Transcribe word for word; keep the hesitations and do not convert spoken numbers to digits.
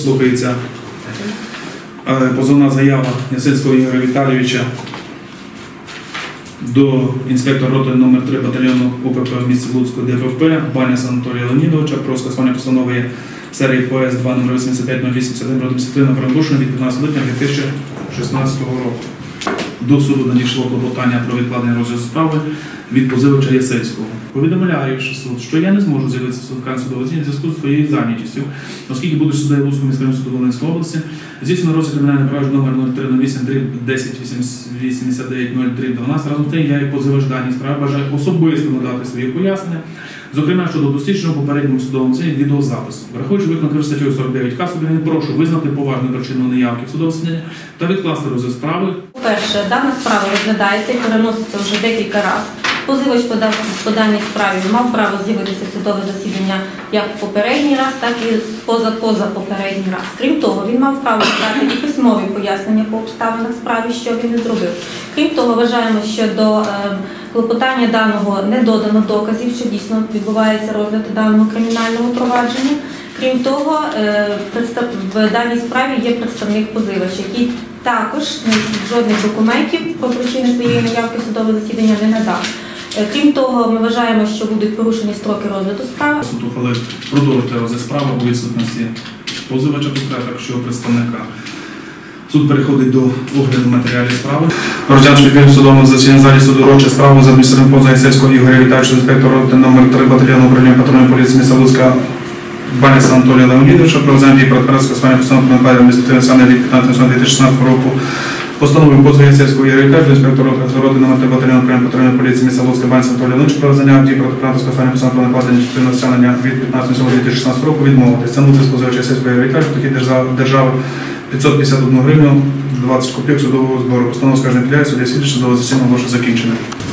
Слухається позовна заява Ясельського Ігоря Віталійовича до інспектора роти номер три батальйону УПП в місті Луцьку ДПП Баняса Анатолія Леонідовича про скасування постанови серії ПС два номер вісімдесят п'ять нуль вісімдесят один про адміністративне правопорушення від п'ятнадцятого липня дві тисячі шістнадцятого року. До суду надійшло клопотання про відкладення розгляду справи від позивача Ясельського. Повідомляю суд, що я не зможу з'явитися в судовому судовому засіданні в зв'язку з своєю зайнятістю, оскільки буду суддею Луцького міськрайонного суду Волинської області, здійснено розгляд кримінального провадження номер нуль три нуль вісім десять вісімдесят дев'ять нуль три дванадцять. Разом з тим, я як позивач даній справи бажаю особисто надати свої пояснення, зокрема щодо дослідженого попередньому судовому засіданні відеозапису. Враховуючи виконати статтю сорок дев'ять К, суддя, прошу визнати поважну причину неявки в судовому засіданні та відкласти розгляд справи. По-перше, дана справа розглядається і переноситься вже декілька разів. Позивач подав по даній справі мав право з'явитися в судове засідання як в попередній раз, так і поза-поза попередній раз. Крім того, він мав право дати і письмові пояснення по обставинах справи, що він не зробив. Крім того, вважаємо, що до е, клопотання даного не додано доказів, що дійсно відбувається розгляд даного кримінального провадження. Крім того, е, в даній справі є представник позивача, який також жодних документів про причини своєї наявки в судове засідання не надав. Крім того, ми вважаємо, що будуть порушені строки розгляду справи. Суд ухвалив продовжити розгляд справи у відсутності позивача, також представника. Суд переходить до огляду матеріалів справи. Розглянувши в судовому засіданні залі суду урочу справу за адміністративним позовом Ясельського Ігоря Віталійовича, інспектора роти номер три батальйону управління патрульної поліції міста Луцька Баняса Анатолія Леонідовича про взяття і протоколу скасування постанови про накладення адміністративної санкції від п'ятнадцятого липня дві тисячі шістнадцятого року. Постановив позов Ясельського Ігоря Віталійовича, інспектора роти номер три батальйону управління патрульної поліції міста Луцька Баняса Анатолія Леонідовича про взяття і протоколу скасування постанови про накладення адміністративного стягнення від п'ятнадцятого липня дві тисячі шістнадцятого року відмовити. Стягнути з позивача Ясельського Ігоря Віталійовича такі держави п'ятсот п'ятдесят одну гривню двадцять копійок судового збору. Постанова скарження підлягає, суддя слідчий судового засідання оголошує закінченим.